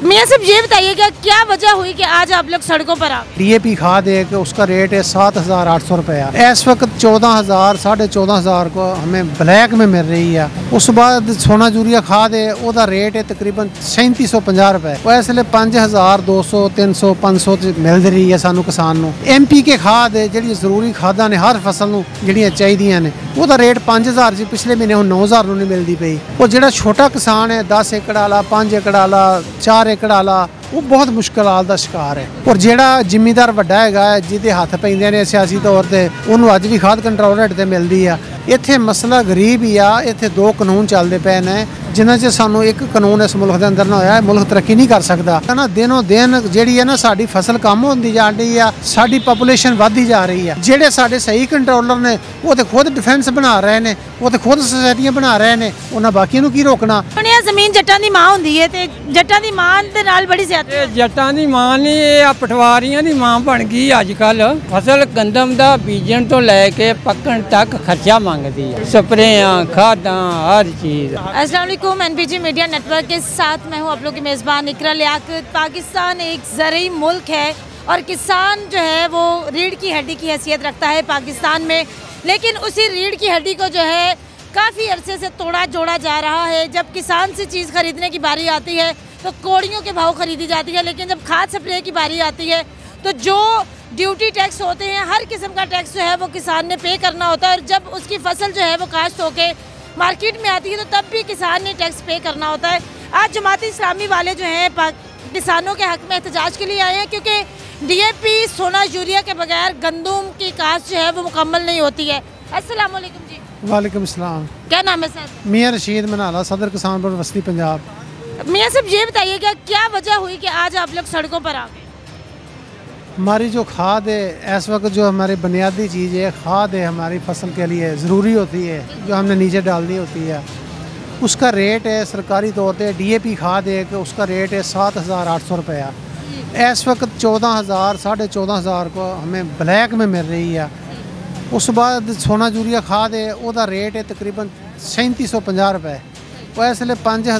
मियां साहब ये बताइए क्या वजह हुई कि आज आप लोग सड़कों पर आ? DAP खाद है कि उसका रेट है 7,800 रुपया। इस वक्त 14,000 14,500 को हमें ब्लैक में मिल रही है। उस बाद सोना यूरिया खाद है उसका रेट है तकरीबन 3750 रुपए। इसलिए 5,200 300 500 मिल रही है सानू किसान नू। MPK खाद है जी जरूरी खादा ने हर फसल नू जिहड़ियां चाहिदियां ने ਉਹਦਾ रेट 5,000 ਸੀ पिछले महीने ਹੁਣ 9,000 ਨੂੰ नहीं मिलती पई। और ਜਿਹੜਾ छोटा किसान है 10 एकड़ वाला 5 एकड़ वाला 4 एकड़ वाला वो बहुत मुश्किल हाल का शिकार है। और ਜਿਹੜਾ ਜ਼ਿਮੀਂਦਾਰ ਵੱਡਾ ਹੈਗਾ ਜਿਹਦੇ ਹੱਥ ਪੈਂਦੇ ਨੇ ਸਿਆਸੀ ਤੌਰ ਤੇ ਉਹਨੂੰ ਅੱਜ ਵੀ ਖਾਦ ਕੰਟਰੋਲ ਰੇਟ ਤੇ ਮਿਲਦੀ ਆ। ਇੱਥੇ ਮਸਲਾ ਗਰੀਬ ਹੀ ਆ। ਇੱਥੇ ਦੋ ਕਾਨੂੰਨ ਚੱਲਦੇ ਪਏ ਨੇ ਜਿਨ੍ਹਾਂ 'ਚ ਸਾਨੂੰ ਇੱਕ ਕਾਨੂੰਨ ਇਸ ਮੁਲਕ ਦੇ ਅੰਦਰ ਨਾ ਹੋਇਆ ਮੁਲਕ ਤਰੱਕੀ ਨਹੀਂ ਕਰ ਸਕਦਾ ਨਾ। ਦਿਨੋਂ ਦਿਨ ਜਿਹੜੀ ਹੈ ਨਾ ਸਾਡੀ ਫਸਲ ਕਮ ਹੁੰਦੀ ਜਾ ਰਹੀ ਆ, ਸਾਡੀ ਪਾਪੂਲੇਸ਼ਨ ਵੱਧਦੀ ਜਾ ਰਹੀ ਆ। ਜਿਹੜੇ ਸਾਡੇ ਸਹੀ ਕੰਟਰੋਲਰ ਨੇ ਉਹ ਤੇ ਖੁਦ ਡਿਫੈਂਸ ਬਣਾ ਰਹੇ ਨੇ, ਉਹ ਤੇ ਖੁਦ ਸੁਸਾਇਟੀਆਂ ਬਣਾ ਰਹੇ ਨੇ, ਉਹਨਾਂ ਬਾਕੀਆਂ ਨੂੰ ਕੀ ਰੋਕਣਾ। ਸੁਣਿਆ ਜ਼ਮੀਨ ਜੱਟਾਂ ਦੀ ਮਾਂ ਹੁੰਦੀ ਹੈ ਤੇ ਜੱਟਾਂ ਦੀ ਮਾਂ ਦੇ ਨਾਲ ਬੜੀ ਜ਼ਿਆਦਾ ਇਹ ਜੱਟਾਂ ਦੀ ਮਾਂ ਨਹੀਂ, ਇਹ ਆ ਪਟਵਾਰੀਆਂ ਦੀ ਮਾਂ ਬਣ ਗਈ ਅੱਜ ਕੱਲ। ਫਸਲ ਗੰਦਮ ਦਾ ਬੀਜਣ ਤੋਂ ਲੈ ਕੇ ਪੱਕਣ ਤੱਕ ਖਰਚਾ ਮੰਗਦੀ ਹੈ, ਸਪਰੇਆਂ खादा हर चीज़। अस्सलाम वालेकुम, NPG मीडिया नेटवर्क के साथ मैं हूं आप लोग की मेज़बान इकरा लियाकत। पाकिस्तान एक ज़रूरी मुल्क है और किसान जो है वो रीढ़ की हड्डी की हैसियत रखता है पाकिस्तान में, लेकिन उसी रीढ़ की हड्डी को जो है काफ़ी अरसे से तोड़ा जोड़ा जा रहा है। जब किसान से चीज़ खरीदने की बारी आती है तो कौड़ियों के भाव खरीदी जाती है, लेकिन जब खाद स्प्रे की बारी आती है तो जो ड्यूटी टैक्स होते हैं हर किस्म का टैक्स जो है वो किसान ने पे करना होता है। और जब उसकी फसल जो है वो काश्त होके मार्केट में आती है तो तब भी किसान ने टैक्स पे करना होता है। आज जमात इस्लामी वाले जो हैं किसानों के हक़ में एहतजाज के लिए आए हैं क्योंकि DAP सोना यूरिया के बगैर गंदम की काश्त जो है वो मुकम्मल नहीं होती है। अस्सलाम वालेकुम जी। वालेकुम सलाम। क्या नाम है सर? मियां रशीद मनाला, सदर किसान बोर्ड वस्ती पंजाब। मियां साहब ये बताइए क्या वजह हुई कि आज आप लोग सड़कों पर आ गए? हमारी जो खाद है इस वक्त जो हमारी बुनियादी चीज़ है खाद है हमारी फसल के लिए ज़रूरी होती है जो हमने नीचे डालनी होती है। उसका रेट है सरकारी तौर पे DAP खाद है कि उसका रेट है 7,800 रुपया। इस वक्त 14,000 14,500 को हमें ब्लैक में मिल रही है। उस बाद सोना यूरिया खाद है उसका रेट है तकरीबन 3750 रुपये। और इसलिए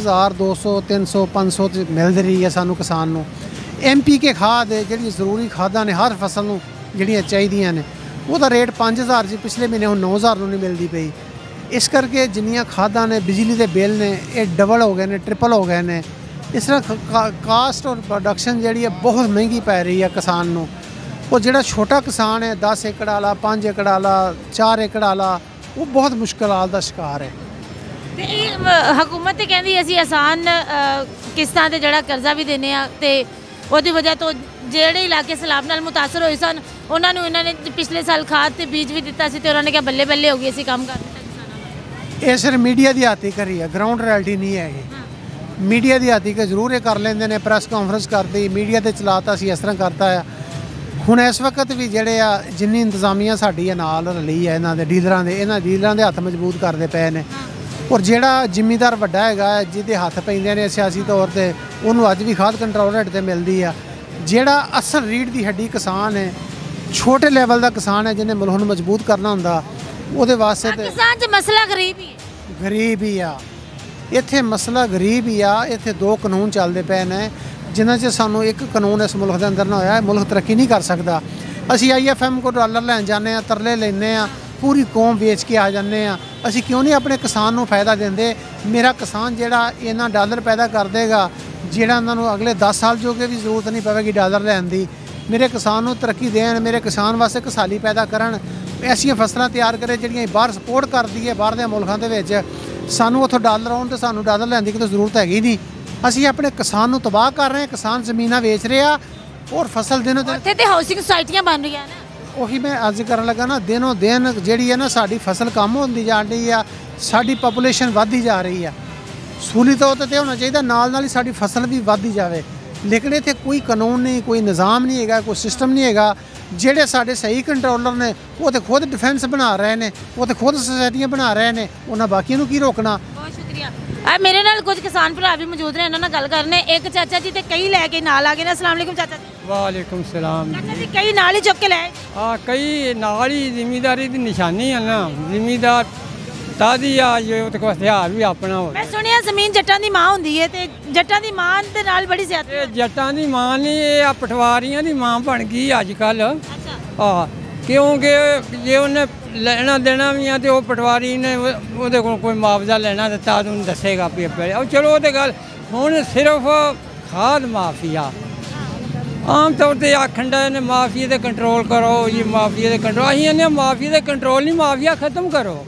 5,200 300 500 मिल रही है सानू किसान नू। MPK खाद है जी जरूरी खादा ने हर फसल नू जिहड़ियां चाहिदियां ने ਉਹਦਾ रेट 5,000 ਸੀ पिछले महीने ਹੁਣ 9,000 ਨੂੰ ਨਹੀਂ ਮਿਲਦੀ ਪਈ। ਇਸ ਕਰਕੇ ਜਿੰਨੀਆਂ ਖਾਦਾਂ ਨੇ ਬਿਜਲੀ ਦੇ ਬਿੱਲ ਨੇ ਇਹ ਡਬਲ ਹੋ ਗਏ ਨੇ, ਟ੍ਰਿਪਲ ਹੋ ਗਏ ਨੇ। ਇਸ ਤਰ੍ਹਾਂ ਕਾਸਟ ਔਰ ਪ੍ਰੋਡਕਸ਼ਨ ਜਿਹੜੀ ਹੈ ਬਹੁਤ ਮਹਿੰਗੀ ਪੈ ਰਹੀ ਹੈ ਕਿਸਾਨ ਨੂੰ। ਉਹ ਜਿਹੜਾ ਛੋਟਾ ਕਿਸਾਨ ਹੈ 10 ਏਕੜ ਵਾਲਾ 5 ਏਕੜ ਵਾਲਾ 4 ਏਕੜ ਵਾਲਾ ਉਹ ਬਹੁਤ ਮੁਸ਼ਕਿਲ ਹਾਲ ਦਾ ਸ਼ਿਕਾਰ ਹੈ। ਤੇ ਹਕੂਮਤ ਤੇ ਕਹਿੰਦੀ ਅਸੀਂ ਆਸਾਨ ਕਿਸ਼ਤਾਂ ਤੇ ਜਿਹੜਾ ਕਰਜ਼ਾ ਵੀ ਦਿੰਦੇ ਆ ਤੇ ਉਹਦੀ ਵਜ੍ਹਾ ਤੋਂ ਜਿਹੜੇ ਇਲਾਕੇ ਸੈਲਾਬ ਨਾਲ ਮੁਤਾਸਰ ਹੋਏ ਸਨ ਉਹਨਾਂ ਨੂੰ ਇਹਨਾਂ ਨੇ ਪਿਛਲੇ ਸਾਲ ਖਾਦ ਤੇ ਬੀਜ ਵੀ ਦਿੱਤਾ ਸੀ ਤੇ ਉਹਨਾਂ ਨੇ ਕਿਹਾ ਬੱਲੇ ਬੱਲੇ ਹੋ ਗਈ ਅਸੀਂ ਕੰਮ ਕਰ ਦਿੱਤਾ ਕਿਸਾਨਾਂ ਦਾ। ਇਹ ਸਿਰ ਮੀਡੀਆ ਦੀ ਹਾਤੀ ਕਰੀ ਹੈ, ਗਰਾਊਂਡ ਰਿਐਲਿਟੀ ਨਹੀਂ ਹੈਗੀ। ਮੀਡੀਆ ਦੀ ਹਾਤੀ ਕੇ ਜ਼ਰੂਰ ਇਹ ਕਰ ਲੈਂਦੇ ਨੇ, ਪ੍ਰੈਸ ਕਾਨਫਰੰਸ ਕਰਦੀ ਮੀਡੀਆ ਤੇ ਚਲਾਤਾ ਸੀ ਇਸ ਤਰ੍ਹਾਂ ਕਰਤਾ ਆ। ਹੁਣ ਇਸ ਵਕਤ ਵੀ ਜਿਹੜੇ ਆ ਜਿੰਨੀ ਇੰਤਜ਼ਾਮੀਆਂ ਸਾਡੀ ਹੈ ਨਾਲ ਰਲੀ ਹੈ ਇਹਨਾਂ ਦੇ ਡੀਲਰਾਂ ਦੇ, ਇਹਨਾਂ ਡੀਲਰਾਂ ਦੇ ਹੱਥ ਮਜ਼ਬੂਤ ਕਰਦੇ ਪਏ ਨੇ। ਔਰ ਜਿਹੜਾ ਜ਼ਿਮੀਂਦਾਰ ਵੱਡਾ ਹੈਗਾ ਜਿਹਦੇ ਹੱਥ ਪੈਂਦੇ ਨੇ ਸਿਆਸੀ ਤੌਰ ਤੇ ਉਹਨੂੰ ਅੱਜ ਵੀ ਖਾਦ ਕੰਟਰੋਲ ਰੇਟ ਤੇ ਮਿਲਦੀ ਆ। ਜਿਹੜਾ ਅਸਲ ਰੀੜ ਦੀ ਹੱਡੀ ਕਿਸਾਨ ਹੈ ਛੋਟੇ ਲੈਵਲ ਦਾ ਕਿਸਾਨ ਹੈ ਜਿਹਨੇ ਮੁਲਕ ਨੂੰ ਮਜ਼ਬੂਤ ਕਰਨਾ ਹੁੰਦਾ ਉਹਦੇ ਵਾਸਤੇ ਤੇ ਕਿਸਾਨ 'ਚ ਮਸਲਾ ਗਰੀਬ ਹੀ ਹੈ। ਗਰੀਬ ਹੀ ਆ ਇੱਥੇ ਮਸਲਾ ਗਰੀਬ ਹੀ ਆ। ਇੱਥੇ ਦੋ ਕਾਨੂੰਨ ਚੱਲਦੇ ਪਏ ਨੇ ਜਿਨ੍ਹਾਂ 'ਚ ਸਾਨੂੰ ਇੱਕ ਕਾਨੂੰਨ ਇਸ ਮੁਲਕ ਦੇ ਅੰਦਰ ਨਾ ਹੋਇਆ ਮੁਲਕ ਤਰੱਕੀ ਨਹੀਂ ਕਰ ਸਕਦਾ। ਅਸੀਂ IFM ਕੋਲ ਡਾਲਰ ਲੈਣ ਜਾਂਦੇ ਹਾਂ, ਤਰਲੇ ਲੈਂਦੇ ਹਾਂ, ਪੂਰੀ ਕੌਮ ਵੇਚ ਕੇ ਆ ਜਾਂਦੇ ਹਾਂ। ਅਸੀਂ ਕਿਉਂ ਨਹੀਂ ਆਪਣੇ ਕਿਸਾਨ ਨੂੰ ਫਾਇਦਾ ਦਿੰਦੇ? ਮੇਰਾ ਕਿਸਾਨ ਜਿਹੜਾ ਇਹਨਾਂ ਡਾਲਰ ਪੈਦਾ ਕਰ ਦੇਗਾ ਜਿਹੜਾ ਉਹਨਾਂ ਨੂੰ ਅਗਲੇ 10 ਸਾਲ ਜੋਗੇ ਵੀ ਜ਼ਰੂਰਤ ਨਹੀਂ ਪਵੇਗੀ ਡਾਲਰ ਲੈਣ ਦੀ। ਮੇਰੇ ਕਿਸਾਨ ਨੂੰ ਤਰੱਕੀ ਦੇਣ, ਮੇਰੇ ਕਿਸਾਨ ਵਾਸਤੇ ਕਿਸਾਨੀ ਪੈਦਾ ਕਰਨ, ਐਸੀਆਂ ਫਸਲਾਂ ਤਿਆਰ ਕਰੇ ਜਿਹੜੀਆਂ ਬਾਹਰ ਸਪੋਰਟ ਕਰਦੀ ਹੈ ਬਾਹਰ ਦੇ ਮੁਲਕਾਂ ਦੇ ਵਿੱਚ। ਸਾਨੂੰ ਉੱਥੋਂ ਡਾਲਰ ਆਉਣ ਤੇ ਸਾਨੂੰ ਡਾਲਰ ਲੈਣ ਦੀ ਕੋਈ ਜ਼ਰੂਰਤ ਹੈਗੀ ਨਹੀਂ। ਅਸੀਂ ਆਪਣੇ ਕਿਸਾਨ ਨੂੰ ਤਬਾਹ ਕਰ ਰਹੇ ਹਾਂ। ਕਿਸਾਨ ਜ਼ਮੀਨਾਂ ਵੇਚ ਰਿਹਾ ਔਰ ਫਸਲ ਦਿਨੋਂ ਦਿਨ ਇੱਥੇ ਤੇ ਹਾਊਸਿੰਗ ਸੁਸਾਇਟੀਆਂ ਬਣ ਰਹੀਆਂ ਨੇ। ਉਹੀ ਮੈਂ ਅੱਜ ਕਰਨ ਲੱਗਾ ਨਾ, ਦਿਨੋਂ ਦਿਨ ਜਿਹੜੀ ਹੈ ਨਾ ਸਾਡੀ ਫਸਲ ਕਮ ਹੁੰਦੀ ਜਾ ਰਹੀ ਆ, ਸਾਡੀ ਪਾਪੂਲੇਸ਼ਨ ਵੱਧਦੀ ਜਾ ਰਹੀ ਆ। ਸਹੂਲੀ ਤੌਰ 'ਤੇ ਹੋਣਾ ਚਾਹੀਦਾ ਨਾਲ ਨਾਲ ਹੀ ਸਾਡੀ ਫਸਲ ਵੀ ਵੱਧਦੀ ਜਾਵੇ, ਲੇਕਿਨ ਇੱਥੇ ਕੋਈ ਕਾਨੂੰਨ ਨਹੀਂ, ਕੋਈ ਨਿਜ਼ਾਮ ਨਹੀਂ ਹੈਗਾ, ਕੋਈ ਸਿਸਟਮ ਨਹੀਂ ਹੈਗਾ। ਜਿਹੜੇ ਸਾਡੇ ਸਹੀ ਕੰਟਰੋਲਰ ਨੇ ਉਹ ਤੇ ਖੁਦ ਡਿਫੈਂਸ ਬਣਾ ਰਹੇ ਨੇ, ਉਹ ਤੇ ਖੁਦ ਸੁਸਾਇਟੀਆਂ ਬਣਾ ਰਹੇ ਨੇ, ਉਹਨਾਂ ਬਾਕੀਆਂ ਨੂੰ ਕੀ ਰੋਕਣਾ। ਬਹੁਤ ਸ਼ੁਕਰੀਆ। ਮੇਰੇ ਨਾਲ ਕੁਝ ਕਿਸਾਨ ਭਰਾ ਵੀ ਮੌਜੂਦ ਨੇ, ਇਹਨਾਂ ਨਾਲ ਗੱਲ ਕਰਨੇ। ਇੱਕ ਚਾਚਾ ਜੀ ਤੇ ਕਈ ਲੈ ਕੇ ਨਾਲ ਆ ਗਏ ਨੇ। अस्सलाम वालेकुम चाचा जी। वालेकुम सलाम। चाचा जी कई नाल ही चुक के लाए? हाँ, कई नाल ही जिमीदारी की निशानी है ना। जिमीदार तादी आ जो तो हथियार भी अपना हो। मैं सुनिया ਜ਼ਮੀਨ ਜੱਟਾਂ ਦੀ ਮਾਂ ਹੁੰਦੀ ਹੈ ਤੇ ਜੱਟਾਂ ਦੀ ਮਾਂ ਦੇ ਨਾਲ ਬੜੀ ਜ਼ਿਆਦਾ ਇਹ ਜੱਟਾਂ ਦੀ ਮਾਂ ਨਹੀਂ, ਇਹ ਆ ਪਟਵਾਰੀਆਂ ਦੀ ਮਾਂ ਬਣ ਗਈ ਅੱਜ ਕੱਲ। ਆ ਕਿਉਂਕਿ ਜੇ ਉਹਨੇ ਲੈਣਾ ਦੇਣਾ ਵੀ ਆ ਤੇ ਉਹ ਪਟਵਾਰੀ ਨੇ ਉਹਦੇ ਕੋਲ ਕੋਈ ਮੁਆਵਜ਼ਾ ਲੈਣਾ ਦਿੱਤਾ ਉਹਨੂੰ ਦੱਸੇਗਾ ਵੀ ਉਹ ਚਲੋ ਉਹਦੇ ਗੱਲ। ਹੁਣ ਸਿਰਫ ਖਾਦ ਮਾਫੀਆ ਆਮ ਤੌਰ ਤੇ ਆਖਣ ਦਾ ਨੇ ਮਾਫੀਆ ਤੇ ਕੰਟਰੋਲ ਕਰੋ ਜੀ, ਮਾਫੀਆ ਦੇ ਕੰਟਰੋਲ। ਅਸੀਂ ਇਹਨੇ ਮਾਫੀਆ ਦੇ ਕੰਟਰੋਲ ਨਹੀਂ, ਮਾਫੀਆ ਖਤਮ ਕਰੋ।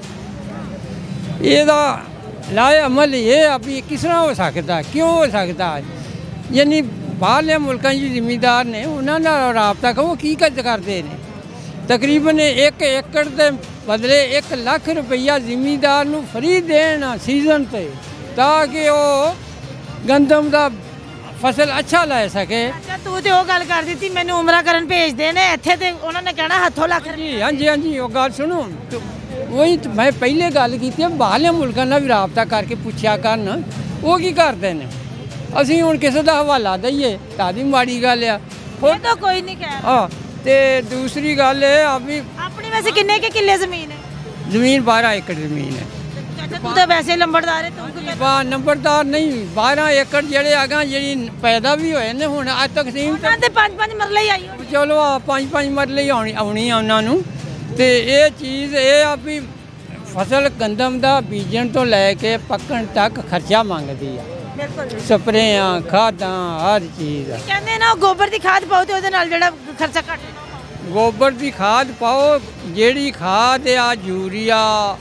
ਇਹਦਾ ਲਾਏ ਅਮਲ ਇਹ ਆ ਵੀ ਕਿਸ ਤਰ੍ਹਾਂ ਹੋ ਸਕਦਾ, ਕਿਉਂ ਹੋ ਸਕਦਾ? ਯਾਨੀ ਬਾਹਰਲੇ ਮੁਲਕਾਂ 'ਚ ਜ਼ਿਮੀਂਦਾਰ ਨੇ ਉਹਨਾਂ ਨਾਲ ਰਾਬਤਾ ਕਰੋ, ਕੀ ਕਰਦੇ ਨੇ। ਤਕਰੀਬਨ 1 ਏਕੜ ਦੇ ਬਦਲੇ 1 ਲੱਖ ਰੁਪਈਆ ਜ਼ਿਮੀਂਦਾਰ ਨੂੰ ਫਰੀ ਦੇਣ ਸੀਜ਼ਨ ਤੇ, ਤਾਂ ਕਿ ਉਹ ਗੰਦਮ ਦਾ ਫਸਲ ਅੱਛਾ ਲੈ ਸਕੇ। ਅੱਛਾ, ਤੂੰ ਤੇ ਉਹ ਗੱਲ ਕਰ ਦਿੱਤੀ ਮੈਨੂੰ ਉਮਰਾ ਕਰਨ ਭੇਜਦੇ ਨੇ, ਇੱਥੇ ਤੇ ਉਹਨਾਂ ਨੇ ਕਹਿਣਾ ਹੱਥੋਂ ਲੱਖ। ਹਾਂਜੀ ਹਾਂਜੀ, ਉਹ ਗੱਲ ਸੁਣੋ। ਉਹੀ ਮੈਂ ਪਹਿਲੇ ਗੱਲ ਕੀਤੀ, ਬਾਹਰਲੇ ਮੁਲਕਾਂ ਨਾਲ ਵੀ ਰਾਬਤਾ ਕਰਕੇ ਪੁੱਛਿਆ ਕਰਨ ਉਹ ਕੀ ਕਰਦੇ ਨੇ। ਅਸੀਂ ਹੁਣ ਕਿਸੇ ਦਾ ਹਵਾਲਾ ਦਈਏ ਤਾਂ ਵੀ ਮਾੜੀ ਗੱਲ ਆ। ਉਹ ਤਾਂ ਕੋਈ ਨਹੀਂ ਕਹਿ ਰਿਹਾ। ਹਾਂ, ਤੇ ਦੂਸਰੀ ਗੱਲ ਇਹ ਆ ਵੀ ਆਪਣੀ ਵੈਸੇ ਕਿੰਨੇ ਕੇ ਕਿੱਲੇ ਜ਼ਮੀਨ ਹੈ? ਜ਼ਮੀਨ 12 ਏਕੜ ਜ਼ਮੀਨ ਹੈ। ਅੱਛਾ, ਤੂੰ ਤਾਂ ਵੈਸੇ ਲੰਬੜਦਾਰ ਹੈ, ਤੂੰ ਕੀ ਬਾ ਨੰਬਰਦਾਰ ਨਹੀਂ, 12 ਏਕੜ ਜਿਹੜੇ ਆਗਾ ਜਿਹੜੀ ਪੈਦਾ ਵੀ ਹੋਏ ਨੇ ਹੁਣ ਅੱਜ ਤੱਕ ਸੀਮ ਉਹਨਾਂ ਦੇ 5-5 ਮਰਲੇ ਹੀ ਆਈ ਹੋਣੀ। ਚਲੋ ਆ 5-5 ਮਰਲੇ ਆਉਣੀ ਆ ਉਹਨਾਂ ਨੂੰ। ਤੇ ਇਹ ਚੀਜ਼ ਇਹ ਆ ਵੀ ਫਸਲ ਗੰਦਮ ਦਾ ਬੀਜਣ ਤੋਂ ਲੈ ਕੇ ਪੱਕਣ ਤੱਕ ਖਰਚਾ ਮੰਗਦੀ ਆ। ਬਿਲਕੁਲ, ਸਪਰੇਆਂ ਖਾਦਾਂ ਹਰ ਚੀਜ਼। ਕਹਿੰਦੇ ਨਾ ਗੋਬਰ ਦੀ ਖਾਦ ਪਾਓ ਤੇ ਉਹਦੇ ਨਾਲ ਜਿਹੜਾ ਖਰਚਾ ਘੱਟ। ਗੋਬਰ ਦੀ ਖਾਦ ਪਾਓ, ਜਿਹੜੀ ਖਾਦ ਆ ਯੂਰੀਆ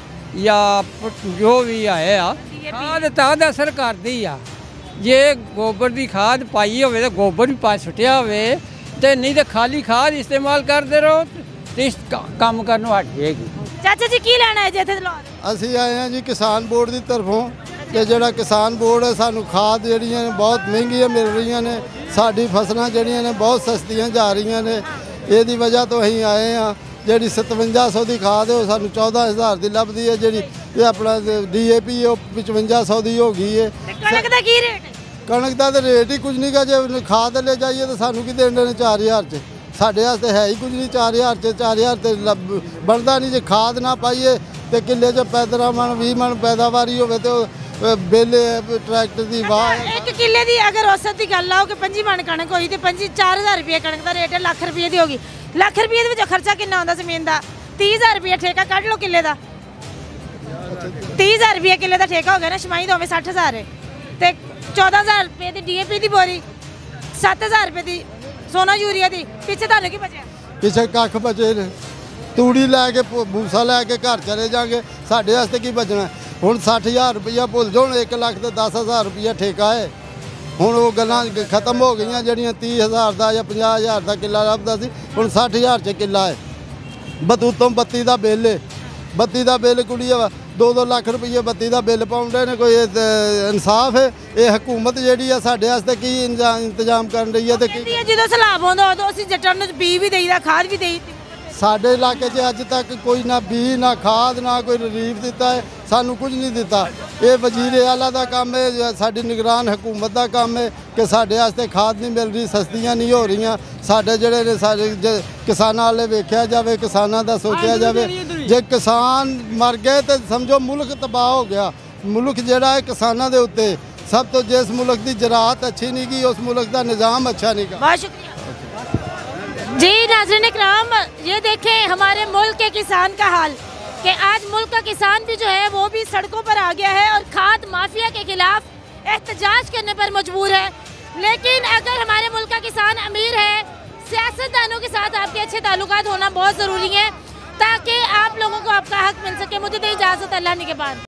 ਜਾਂ ਜੋ ਵੀ ਆਏ ਆ ਖਾਦ ਤਾਂ ਦਾ ਅਸਰ ਕਰਦੀ ਆ। ਜੇ ਗੋਬਰ ਦੀ ਖਾਦ ਪਾਈ ਹੋਵੇ ਤਾਂ ਗੋਬਰ ਵੀ ਪਾ ਸੁੱਟਿਆ ਹੋਵੇ ਤੇ ਨਹੀਂ ਤਾਂ ਖਾਲੀ ਖਾਦ ਇਸਤੇਮਾਲ ਕਰਦੇ ਰਹੋ ਤੇ ਇਸ ਕੰਮ ਕਰਨ ਨੂੰ ਹਟ ਜਾਏਗੀ। ਚਾਚਾ ਜੀ ਕੀ ਲੈਣਾ ਹੈ ਜੀ ਇੱਥੇ ਲਾਹੌਰ? ਅਸੀਂ ਆਏ ਹਾਂ ਜੀ ਕਿਸਾਨ ਬੋਰਡ ਦੀ ਤਰਫੋਂ, ਕਿ ਜਿਹੜਾ ਕਿਸਾਨ ਬੋਰਡ ਹੈ ਸਾਨੂੰ ਖਾਦ ਜਿਹੜੀਆਂ ਨੇ ਬਹੁਤ ਮਹਿੰਗੀਆਂ ਮਿਲ ਰਹੀਆਂ ਨੇ, ਸਾਡੀ ਫਸਲਾਂ ਜਿਹੜੀਆਂ ਨੇ ਬਹੁਤ ਸਸਤੀਆਂ ਜਾ ਰਹੀਆਂ ਨੇ। ਇਹਦੀ ਵਜ੍ਹਾ ਤੋਂ ਅਸੀਂ ਆਏ ਹਾਂ। ਜਿਹੜੀ 5700 ਦੀ ਖਾਦ ਹੈ ਉਹ ਸਾਨੂੰ 14000 ਦੀ ਲੱਭਦੀ ਹੈ। ਜਿਹੜੀ ਇਹ ਆਪਣਾ DAP ਉਹ 5500 ਦੀ ਹੋ ਗਈ ਹੈ। ਕਣਕ ਦਾ ਕੀ ਰੇਟ ਹੈ? ਕਣਕ ਦਾ ਤਾਂ ਰੇਟ ਹੀ ਕੁਝ ਨਹੀਂ ਗਾ। ਜੇ ਖਾਦ ਲੈ ਜਾਈਏ ਤਾਂ ਸਾਨੂੰ ਕੀ ਦੇਣ ਨੇ 4000 'ਚ, ਸਾਡੇ ਵਾਸਤੇ ਹੈ ਹੀ ਕੁਝ ਨਹੀਂ। 4000 'ਚ 4000 ਤੇ ਬਣਦਾ ਨਹੀਂ। ਜੇ ਖਾਦ ਨਾ ਪਾਈਏ ਤੇ ਕਿੱਲੇ 'ਚ 15 ਮਣ 20 ਮਣ ਪੈਦਾਵਾਰੀ ਹੋਵੇ ਤੇ ਬਿੱਲ ਟਰੈਕਟਰ ਦੀ ਵਾਹ। ਇੱਕ ਕਿੱਲੇ ਦੀ ਅਗਰ ਔਸਤ ਦੀ ਗੱਲ ਆਓ ਕਿ 25 ਮਣ ਕਣਕ ਹੋਈ ਤੇ 4000 ਰੁਪਏ ਕਣਕ ਦਾ ਰੇਟ ਹੈ, ਲੱਖ ਰੁਪਏ ਦੀ ਹੋਗੀ। ਲੱਖ ਰੁਪਏ ਦੇ ਵਿੱਚ ਖਰਚਾ ਕਿੰਨਾ ਹੁੰਦਾ ਜ਼ਮੀਨ ਦਾ? 30000 ਰੁਪਏ ਠੇਕਾ ਕੱਢ ਲਓ ਕਿੱਲੇ ਦਾ। 30000 ਰੁਪਏ ਕਿੱਲੇ ਦਾ ਠੇਕਾ ਹੋ ਗਿਆ ਨਾ, ਸ਼ਮਾਈ ਦਾ ਹੋਵੇ 60000 ਹੈ ਤੇ 14000 ਰੁਪਏ ਦੀ DAP ਦੀ ਬੋਰੀ, 7000 ਰੁਪਏ ਦੀ ਸੋਨਾ ਯੂਰੀਆ ਦੀ। ਪਿੱਛੇ ਤੁਹਾਨੂੰ ਕੀ ਬਚਿਆ? ਪਿੱਛੇ ਕੱਖ ਬਚੇ ਨੇ। ਤੂੜੀ ਲੈ ਕੇ ਭੂਸਾ ਲੈ ਕੇ ਘਰ ਚਲੇ ਜਾਗੇ, ਸਾਡੇ ਵਾਸਤੇ ਕੀ ਬਚਣਾ? ਹੁਣ 60000 ਰੁਪਈਆ ਭੁੱਲ ਜਾਓ, 1 ਲੱਖ ਤੇ 10000 ਰੁਪਈਆ ਠੇਕਾ ਹੈ। ਹੁਣ ਉਹ ਗੱਲਾਂ ਖਤਮ ਹੋ ਗਈਆਂ ਜਿਹੜੀਆਂ 30000 ਦਾ ਜਾਂ 50000 ਦਾ ਕਿੱਲਾ ਲੱਭਦਾ ਸੀ। ਹੁਣ 60000 'ਚ ਕਿੱਲਾ ਹੈ। ਬਤੂਤੋਂ ਬੱਤੀ ਦਾ ਬਿੱਲ ਹੈ, ਬੱਤੀ ਦਾ ਬਿੱਲ ਕੁੜੀਆ 2-2 ਲੱਖ ਰੁਪਈਏ ਬੱਤੀ ਦਾ ਬਿੱਲ ਪਾਉਂਦੇ ਨੇ। ਕੋਈ ਇਨਸਾਫ ਹੈ? ਇਹ ਹਕੂਮਤ ਜਿਹੜੀ ਆ ਸਾਡੇ ਵਾਸਤੇ ਕੀ ਇੰਤਜ਼ਾਮ ਕਰਨ ਰਹੀ ਹੈ? ਤੇ ਜਦੋਂ ਸਲਾਬ ਆਉਂਦਾ ਉਦੋਂ ਅਸੀਂ ਜੱਟਾਂ ਨੂੰ ਬੀ ਵੀ ਦੇਈਦਾ, ਖਾਦ ਵੀ ਦੇਈ। ਸਾਡੇ ਇਲਾਕੇ 'ਚ ਅੱਜ ਤੱਕ ਕੋਈ ਨਾ ਬੀ ਨਾ ਖਾਦ ਨਾ ਕੋਈ ਰਿਲੀਫ ਦਿੱਤਾ ਹੈ, ਸਾਨੂੰ ਕੁਝ ਨਹੀਂ ਦਿੱਤਾ। ਇਹ ਵਜ਼ੀਰ ਆਲਾ ਦਾ ਕੰਮ ਹੈ, ਸਾਡੀ ਨਿਗਰਾਨ ਹਕੂਮਤ ਦਾ ਕੰਮ ਹੈ ਕਿ ਸਾਡੇ ਵਾਸਤੇ ਖਾਦ ਨਹੀਂ ਮਿਲ ਰਹੀ, ਸਸਤੀਆਂ ਨਹੀਂ ਹੋ ਰਹੀਆਂ। ਸਾਡੇ ਜਿਹੜੇ ਨੇ ਸਾਡੇ ਕਿਸਾਨਾਂ ਵਾਲੇ ਵੇਖਿਆ ਜਾਵੇ, ਕਿਸਾਨਾਂ ਦਾ ਸੋਚਿਆ ਜਾਵੇ। ਜੇ ਕਿਸਾਨ ਮਰ ਗਏ ਤਾਂ ਸਮਝੋ ਮੁਲਕ ਤਬਾਹ ਹੋ ਗਿਆ। ਮੁਲਕ ਜਿਹੜਾ ਹੈ ਕਿਸਾਨਾਂ ਦੇ ਉੱਤੇ। सब तो जिस मुल्क की ज़राअत अच्छी नहीं की उस मुल्क का निज़ाम अच्छा नहीं का। बहुत शुक्रिया जी। नाज़रीन इकराम, ये देखें हमारे मुल्क के किसान का हाल कि आज मुल्क का किसान भी जो है वो भी सड़कों पर आ गया है और खाद माफिया के खिलाफ एहतजाज करने पर मजबूर है। लेकिन अगर हमारे मुल्क का किसान अमीर है, सियासतदानों के साथ आपके अच्छे ताल्लुकात होना बहुत ज़रूरी है ताकि आप लोगों को आपका हक मिल सके। मुझे तो इजाज़त, अल्लाह ने के बाद।